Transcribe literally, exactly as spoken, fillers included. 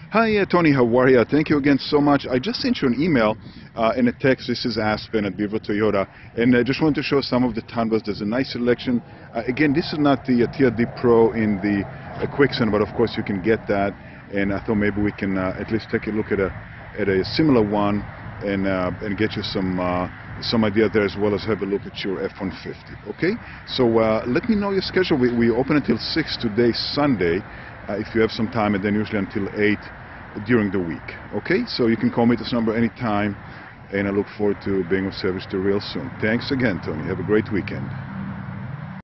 Hi, uh, Tony. How are you? Thank you again so much. I just sent you an email uh, and a text. This is Aspen at Beaver Toyota, and I just wanted to show some of the Tundras. There's a nice selection. Uh, again, this is not the uh, T R D Pro in the uh, Quicksand, but of course you can get that. And I thought maybe we can uh, at least take a look at a at a similar one and uh, and get you some uh, some idea there, as well as have a look at your F one fifty. Okay. So uh, let me know your schedule. We, we open until six today, Sunday. Uh, if you have some time, and then usually until eight during the week. Okay, so you can call me at this number anytime, and I look forward to being of service to you real soon. Thanks again, Tony. Have a great weekend.